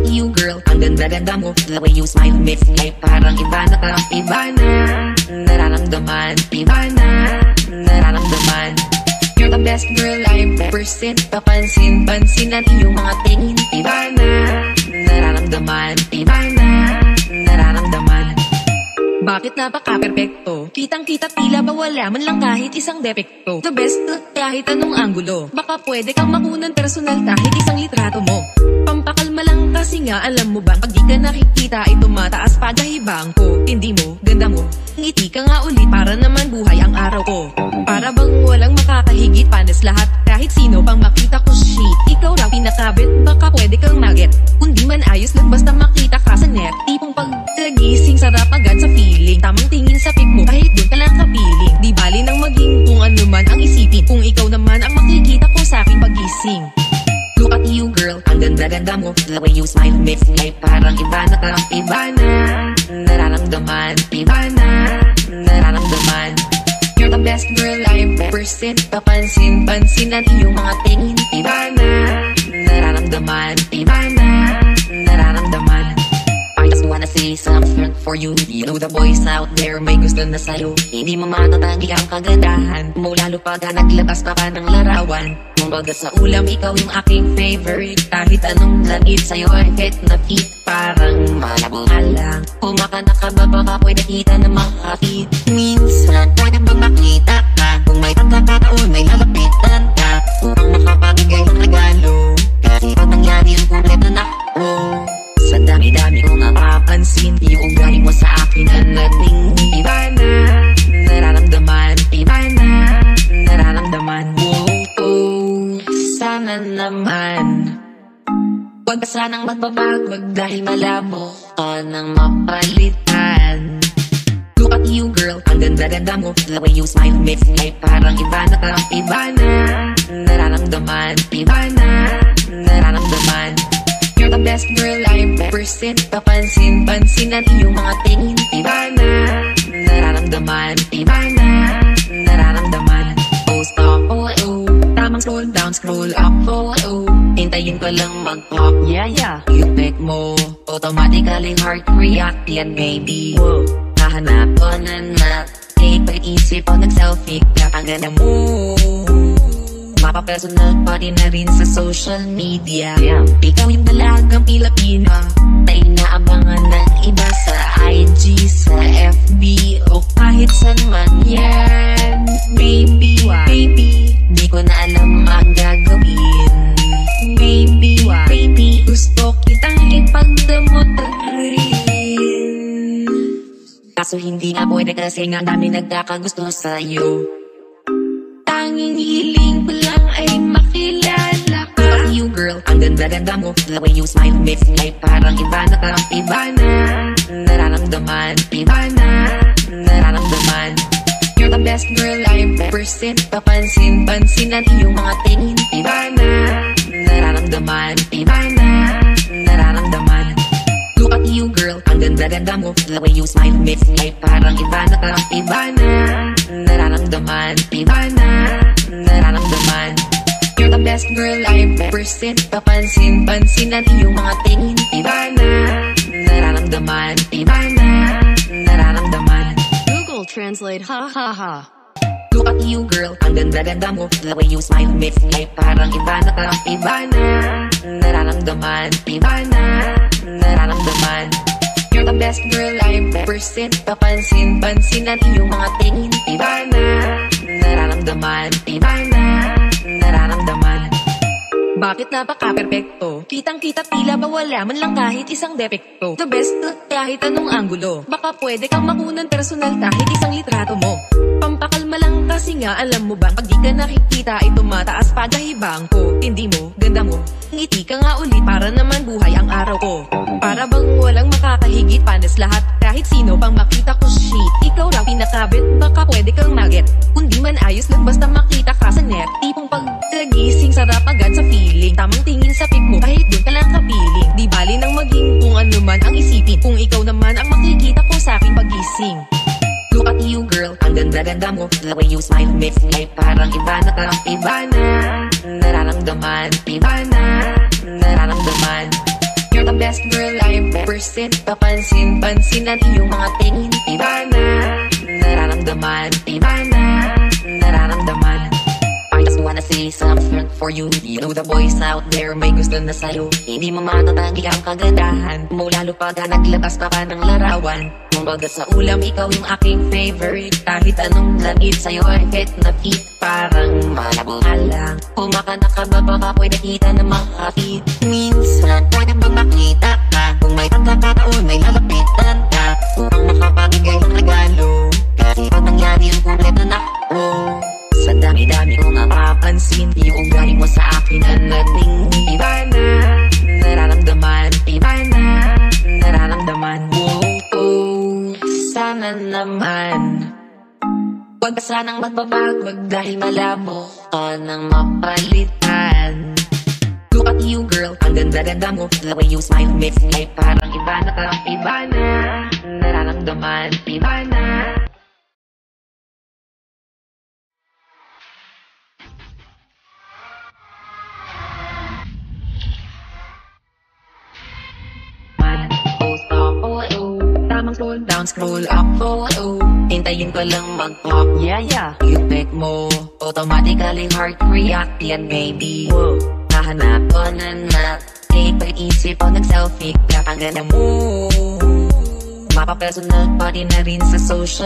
at you girl, ang ganda-ganda mo. The way you smile makes me parang iba na ka. Iba na, nararamdaman. Iba na, nararamdaman. You're the best girl I've ever seen. Papansin-pansin ang iyong mga tingin. Iba na, nararamdaman. Iba na, nararamdaman. Bakit napaka-perfecto? Kitang-kita tila ba wala man lang kahit isang depekto. The best kahit anong anggulo. Baka pwede kang makunan personal kahit isang litrato mo. Pampakalma lang kasi nga alam mo bang pag di ka nakikita ay tumataas pagahibang ko. Hindi mo, ganda mo, ngiti ka nga ulit para naman buhay ang araw ko. Para bang walang makakahigit panas lahat. Kahit sino pang makita ko shit. Ikaw raw pinakabit, baka pwede kang magget. Kundi man ayos lang basta makita ka sa net. Tipong pagkagising sarap agad sa feeling. Tamang tingin sa pic mo kahit doon ka lang kapiling. Di bali nang maging kung ano man ang isipin. Kung ikaw naman ang makikita ko sa aking pagising. Look at you girl, ang ganda-ganda mo. The way you smile makes me parang iba na ka. Iba na, nararamdaman. Iba na, nararamdaman. You're the best girl I've ever seen. Papansin-pansin ang iyong mga tingin. Iba na, nararamdaman. Iba na, nararamdaman. I just wanna say something for you. You know the boys out there may gusto na sa'yo. Hindi mo matatanggi ang kagandahan mo, lalo pag naglabas ka pa ng larawan. Kumbaga sa ulam, ikaw yung aking favorite. Kahit anong langit sa'yo ay fit na fit. Parang malabo ka lang. Kumaka na ka ba baka pwede kita na makapit. Minsan pwede bang makita ka? Kung may pagkakataon may lalapitan ka. Upang makapagigay ng regalo. Kasi pag nangyari ang kumpleto na ako. Sa dami-dami kong napapansin, yung ugali mo sa akin ang naging iba na, nararamdaman. Iba na, nararamdaman. Oh, sana naman wag ka sanang magbabago dahil malabo ka nang mapalitan. Look at you girl, ang ganda-ganda mo. The way you smile makes me parang iba na ka. Iba na, nararamdaman. Iba na, nararamdaman. You're the best girl I've ever seen. Papansin-pansin ang iyong mga tingin. Iba na, nararamdaman. Iba na, nararamdaman. Oh stop, oh oh. Tamang scroll down, scroll up, oh oh. Hintayin ko lang mag-pop, yeah. Yung pic mo, automatically heart react yan baby. Whoa. Hahanap ko na pag-isip ko nag-selfie. Ang ganda mo, mapa-personal pati na rin sa social media. Ikaw yung dalagang Pilipina na inaabangan ng iba sa IG, sa FB o kahit saan man yan. Baby, di ko na alam ang gagawin. Baby, gusto kitang ipagdamot rin. Kaso hindi nga pwede kasi nga dami nagkakagusto sa'yo. Tanging hiling ko lang ay makilala ka. Look at you girl, ang ganda-ganda mo. The way you smile makes me parang iba na ka. Iba na, nararamdaman. Iba na, nararamdaman. You're the best girl I've ever seen. Papansin-pansin ang iyong mga tingin. Iba na, nararamdaman. Iba na, nararamdaman. Look at you girl, ang ganda-ganda mo. The way you smile makes me parang iba na ka. Iba na, nararamdaman. Iba na, nararamdaman. You're the best girl I've ever seen. Papansin-pansin ang iyong mga tingin. Iba na, nararamdaman. Iba na, nararamdaman. Google Translate, ha ha ha. Look at you girl, ang ganda-ganda mo. The way you smile makes me parang iba na ka. Iba na, nararamdaman. Iba na, nararamdaman. You're the best girl I've ever seen. Papansin-pansin ang iyong mga tingin. Iba na, nararamdaman. Iba na, nararamdaman. Bakit napaka-perfecto? Kitang-kita tila ba wala man lang kahit isang depekto. The best kahit anong anggulo. Baka pwede kang makunan personal kahit isang litrato mo. Pampakalma lang kasi nga alam mo bang pag di ka nakikita ay tumataas pagahibang ko. Hindi mo, ganda mo, ngiti ka nga ulit para naman buhay ang araw ko. Para bang walang makakahigit panas lahat. Kahit sino pang makita ko shit. Ikaw raw pinakabit, baka pwede kang magget. Kundi man ayos lang basta makita ka sa net. Tipong pagkagising sarap agad sa feeling. Tamang tingin sa pic mo kahit doon ka lang kapiling. Di bali nang maging kung ano man ang isipin. Kung ikaw naman ang makikita ko sa aking pagising. Look at you girl, ang ganda-ganda mo. The way you smile makes me parang iba na ka. Iba na, nararamdaman. Iba na, nararamdaman. You're the best Papansin-pansin ang iyong mga tingin. Iba na nararamdaman, iba na nararamdaman. I just wanna say something for you. You know the boys out there may gusto na sa'yo. Hindi mo matatanggi ang kagandahan mo, lalo pag naglabas pa ng larawan. Kumbaga sa ulam, ikaw yung aking favorite. Kahit anong langit sa'yo ay fit na fit. Parang malabo ka lang. Kumakanta ka ba baka pwede kita na makakit. Minsan pwede ba makita ka? Kung may pagkakataon may lalapitan ka. Upang makapagigay ng regalo. Kasi pag nangyari yung kumpleto na ako. Sa dami-dami kong napapansin, yung ugali mo sa akin ang naging iba na nararamdaman, iba na nararamdaman. Oh, sana naman wag ka sanang magbabago dahil malabo ka nang mapalitan. Look at you girl, ang ganda-ganda mo. The way you smile makes me parang iba na ka, iba na nararamdaman, iba na. Scroll down, scroll up, oh. Hintayin ko lang mag-pop. Yeah. Yung pick mo, automatically heart react yan, baby. Whoa. Nahanap ko na pag-isip o nag-selfie. Kapag ganda mo, mapapersonal pati na rin sa social.